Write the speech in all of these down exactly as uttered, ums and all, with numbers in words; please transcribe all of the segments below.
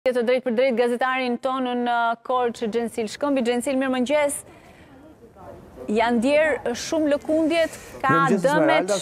Të drejt për drejt gazetarin tonë në Korçë Gjensil Shkëmbi. Gjensil, mirë mëngjes. Janë ndjerë shumë lëkundjet, ka dëmet...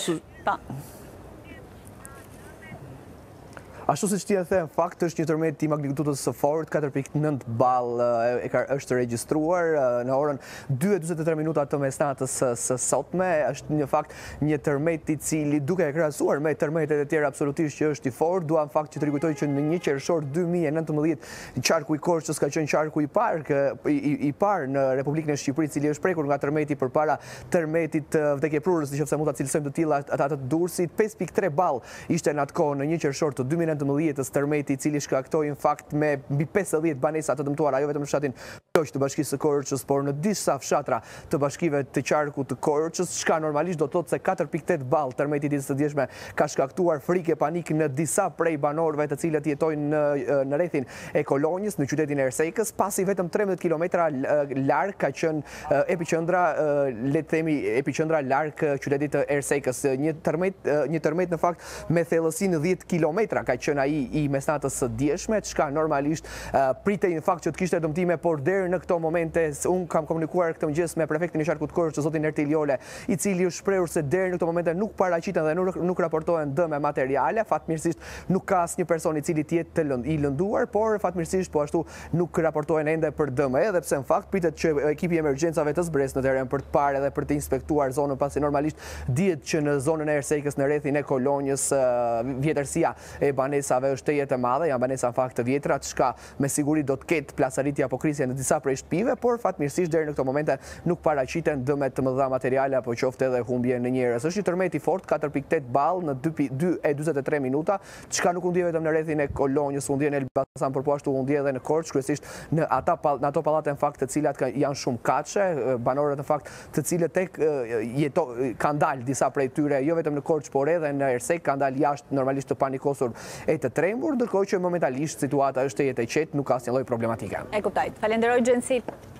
Ashtu si që ti e the, në fakt është një tërmet i magnitudës së fortë, katër pikë nëntë ball e ka është regjistruar në orën dy e njëzet e tre minuta të mesnatës së sotme. Është një fakt një tërmet i cili duke e krahasuar me tërmetet e tjera absolutisht që është i fortë. Dua në fakt që të rikujtoj që në një qershor dy mijë e nëntëmbëdhjetë qarku i Korçës ka qenë qarku i parë i, i, i parë në Republikën e Shqipërisë, cili është prekur nga tërmeti përpara tërmetit vdekjeprurës, nëse mund ta cilësojmë të tilla ata të Durrësit. pesë pikë tre ball ishte në atë kohë në një qershor të dy mijë e nëntëmbëdhjetë tërmeti, i cili shkaktoi në fakt me mbi pesëdhjetë banesa të dëmtuara, jo vetëm në fshatin Ploq të Bashkisë së Korçës, por në disa fshatra të bashkive të qarkut të Korçës, çka normalisht do të thotë se katër pikë tetë ball tërmeti i ditës së djeshme ka shkaktuar frikë e panik në disa prej banorëve të cilët jetojnë në, në rrethin e kolonjës, në qytetin e Ersekës, pasi vetëm trembëdhjetë kilometra larg ka qenë epiqendra, le të themi epiqendra larg qytetit të Ersekës. Një tërmet, një tërmet në fakt me thellësinë dhjetë kilometra ka qenë ai i mesnatës së djeshme, çka normalisht uh, pritej në fakt që të kishte dëmtime, por deri në këto momente un kam komunikuar këtë mëngjes me prefektin e qarkut Korçës, zotin Ertiliole, i cili është shprehur se deri në këto momente nuk paraqiten dhe nuk, nuk raportohen dëme materiale. Fatmirësisht nuk ka asnjë person i cili të jetë të lënd, i lënduar, por fatmirësisht po ashtu nuk raportohen ende për dëme, edhe pse në fakt pritet që ekipi i emergjencave të zbresë në teren për të parë edhe për të inspektuar zonën, pasi normalisht dihet që në zonën e Ersekës, në rrethin e kolonjës, uh, vjetërsia e banesave është të jetë e madhe, janë banesa në fakt të vjetra, çka me siguri do të ketë plasaritje apo krisje në disa prej shtëpive, por fatmirësisht deri në këto momente nuk paraqiten dëme të mëdha materiale apo qoftë edhe humbje në njerëz. Është një tërmet i fortë, katër pikë tetë ball në dy e njëzet e tre minuta, çka nuk u ndje vetëm në rrethin e kolonjës, u ndje në Elbasan, por po ashtu u ndje edhe në Korçë, kryesisht në ata në ato pallate në fakt të cilat janë shumë kaçe, banorët në fakt të cilët tek jeto kanë dalë disa prej tyre, jo vetëm në Korçë, por edhe në Ersek, kanë dalë jashtë normalisht të panikosur e të trembur, ndërkohë që momentalisht situata është e jetë e qetë, nuk ka asnjë lloj problematike. E kuptoj. Falenderoj Gjensil.